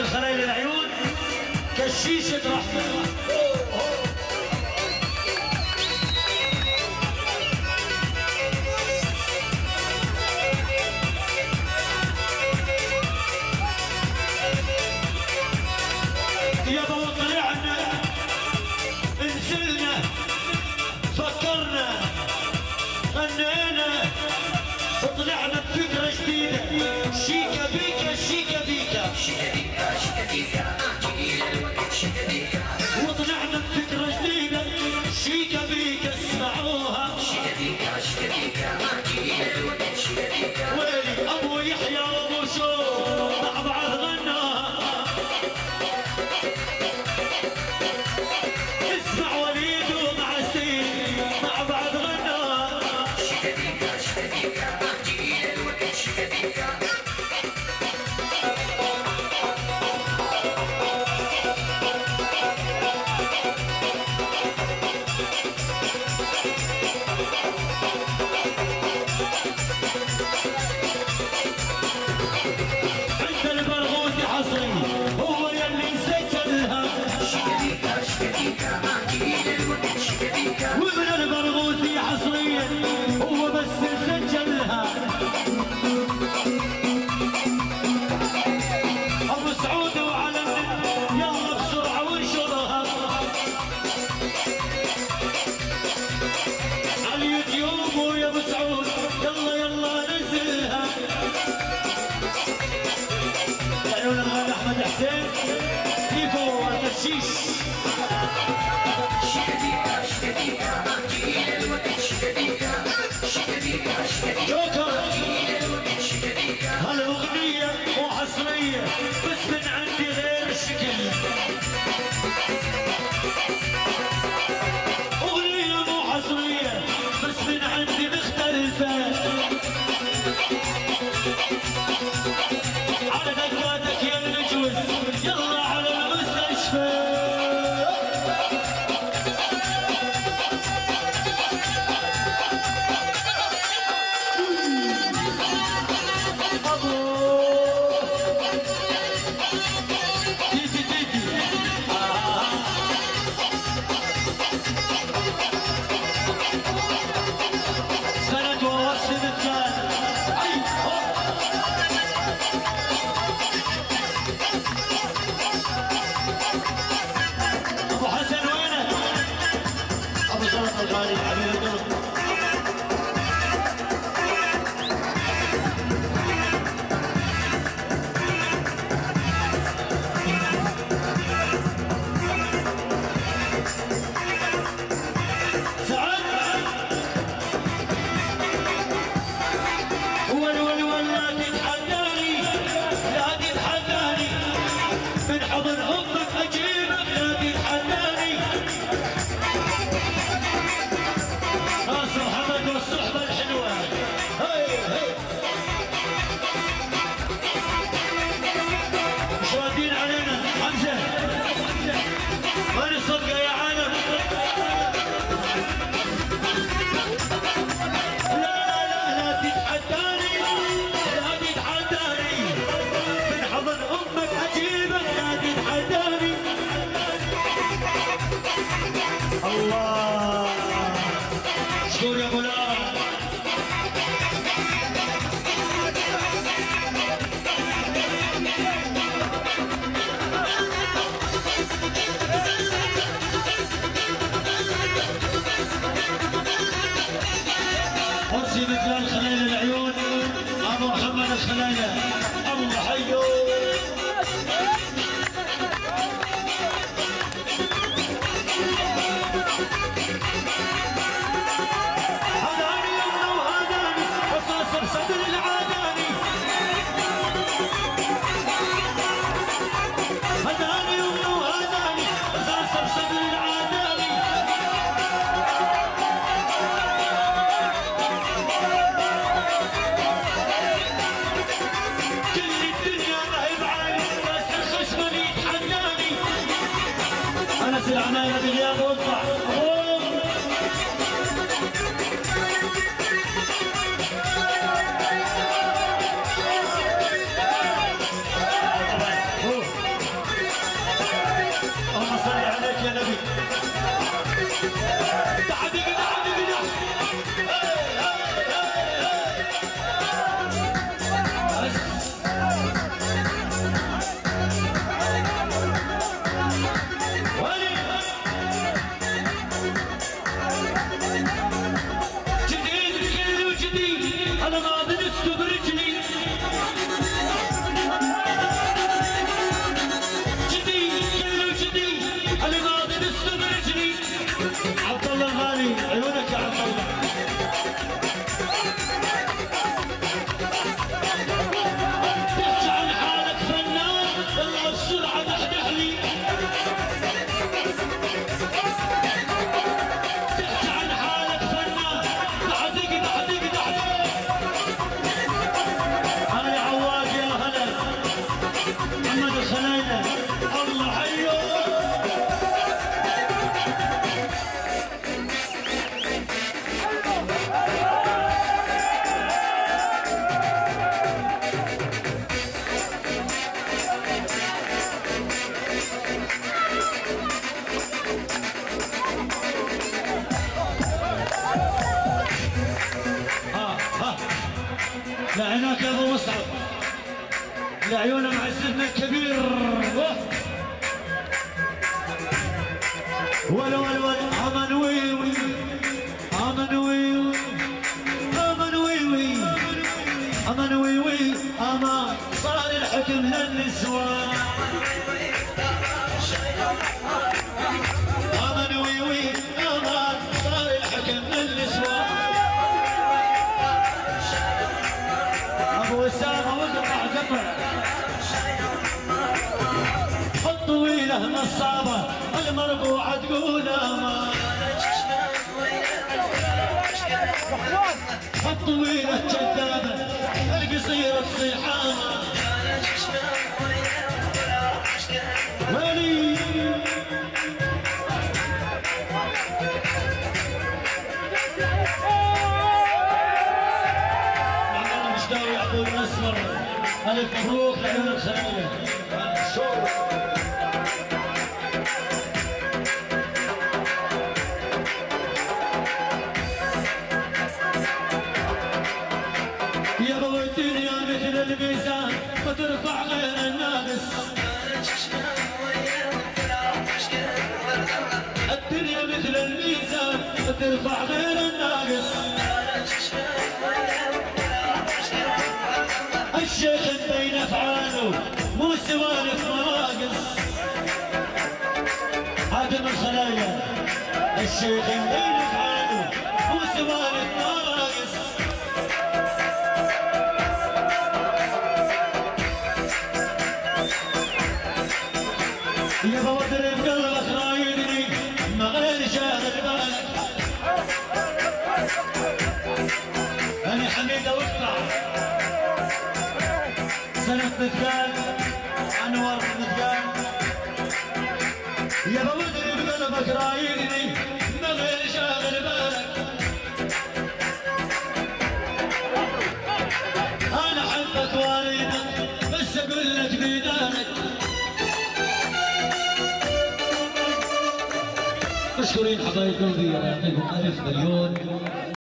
الخلايل العيون كشيشة رحمة. يابا وطلعنا نزلنا فكرنا غنينا وطلعنا بفكرة جديدة. شيكا بيكا شيكا بيكا شيكا بيكا شيكا بيكا جميل الوقت شيكا بيكا. وطلعنا بفكرة جديدة شيكا بيكا اسمعوها. شيكا بيكا شيكا بيكا جميل الوقت شيكا بيكا. ويلي ابو يحيى وابو شو مع بعض غناها. اسمع وليد ومع سيد مع بعض غناها. شيكا بيكا شيكا بيكا جميل الوقت شيكا بيكا. ومن البرغوثي حصريا هو بس سجلها. ابو سعود وعلم يلا بسرعه وانشرها على اليوتيوب. ويا ابو سعود يلا يلا نزلها. عيون الغالي احمد حسين كيفو الكشيش. جوكر هالأغنية مو حصرية بس من عندي غير الشكل. أغنية مو حصرية بس من عندي مختلفة. على دقاتك يا النجوز يلا على المستشفى. الغالي حبيب القلب سعد ولا تتحداني لا تتحداني من حضن امك اجيبك لا تتحداني. راس محمد والصحبة الحلوة هي هي مش رادين علينا حمزة وين الصدقة يا عالم. لا تتحداني لا تتحداني من حضن امك اجيبك لا تتحداني. الله شكور يا غلام. مرسي مثل الخلايل العيون ابو محمد الخلايل ابو حيو. صدر العاداني هداني وهداني صاصر صدر العاداني. كل الدنيا ما هي بعالي بس الخشمة يتحداني. انس العناية بالياغ واطلع لعيونه معزتنا الكبير ولا عمن ويوي عمن ويوي عمن ويوي عمن ويوي امان صار الحكم للنسوان عمن ويوي امان صار الحكم للنسوان ابو اسامه وقطع قطع الطويله نصابه المربوعه تقول امان الطويله كذابه القصيره الصيحانه ولي محمد مشتاوي يعقوب الاسمر الف مبروك لعيون الخلية يا بابا الدنيا مثل الميزان ما ترفع غير الناقص الدنيا مثل الميزان ما ترفع غير الناقص الشيخ بين افعاله مو سوالف مراقص عدم الخلايا الشيخ بين افعاله مو سوالف مراقص يا بودر بقلبك رايدني ما غير شاغل بالك انا حميده واقطع سنة متقال انور متقال يا بودر بقلبك رايدني ما غير شاغل بالك انا حبك واريدك بس اقول لك بيدانك مشكورين حبايب قلبي، الله يعطيكم 1000 مليون.